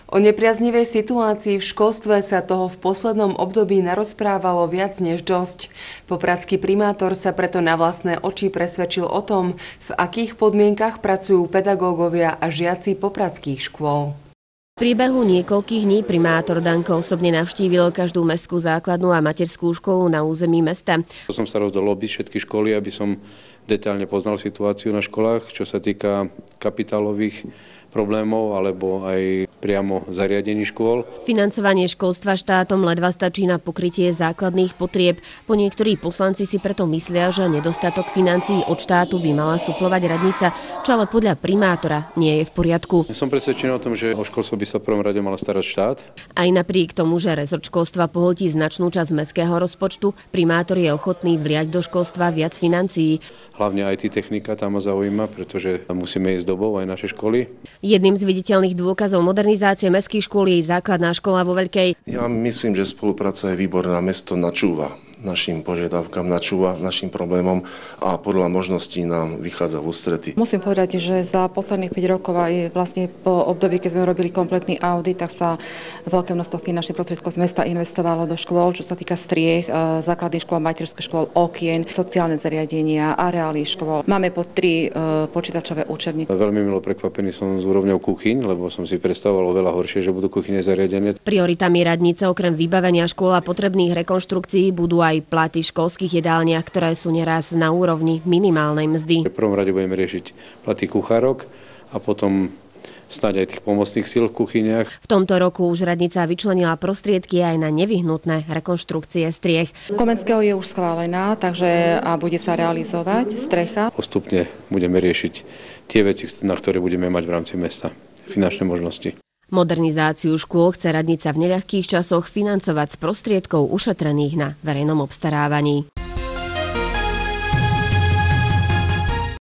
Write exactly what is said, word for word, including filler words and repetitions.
O nepriaznivej situácii v školstve sa toho v poslednom období narozprávalo viac než dosť. Popradský primátor sa preto na vlastné oči presvedčil o tom, v akých podmienkach pracujú pedagógovia a žiaci popradských škôl. V priebehu niekoľkých dní primátor Danko osobne navštívil každú mestskú základnú a materskú školu na území mesta. Som sa rozdal obísť všetky školy, aby som detailne poznal situáciu na školách, čo sa týka kapitálových problémov alebo aj priamo zariadení škôl. Financovanie školstva štátom ledva stačí na pokrytie základných potrieb. Po niektorí poslanci si preto myslia, že nedostatok financií od štátu by mala suplovať radnica, čo ale podľa primátora nie je v poriadku. Ja som presvedčený o tom, že o školstvo by sa v prvom rade mala starať štát. Aj napriek tomu, že rezort školstva pohltí značnú časť mestského rozpočtu, primátor je ochotný vliať do školstva viac financií. Hlavne aj tí technika tam ma zaujíma, pretože musíme ísť dobou aj naše školy. Jedným z viditeľných dôkazov modernizácie mestských škôl je základná škola vo Veľkej. Ja myslím, že spolupráca je výborná. Mesto načúva našim požiadavkám, načúva našim problémom a podľa možností nám vychádza v ústrety. Musím povedať, že za posledných päť rokov aj vlastne po období, keď sme robili kompletný audit, tak sa veľké množstvo finančných prostriedkov z mesta investovalo do škôl, čo sa týka striech, základných škôl, materských škôl, okien, sociálne zariadenia, areály škôl. Máme po tri počítačové učebnice. Veľmi milo prekvapený som z úrovňou kuchyň, lebo som si predstavoval oveľa horšie, že budú kuchyne zariadené. Prioritami radnice okrem vybavenia škôl a potrebných rekonštrukcií budú aj platy v školských jedálniach, ktoré sú neraz na úrovni minimálnej mzdy. V prvom rade budeme riešiť platy kuchárok a potom snáď aj tých pomocných síl v kuchyniach. V tomto roku už radnica vyčlenila prostriedky aj na nevyhnutné rekonštrukcie striech. Komenského je už schválená, takže a bude sa realizovať strecha. Postupne budeme riešiť tie veci, na ktoré budeme mať v rámci mesta finančné možnosti. Modernizáciu škôl chce radnica v neľahkých časoch financovať z prostriedkov ušetrených na verejnom obstarávaní.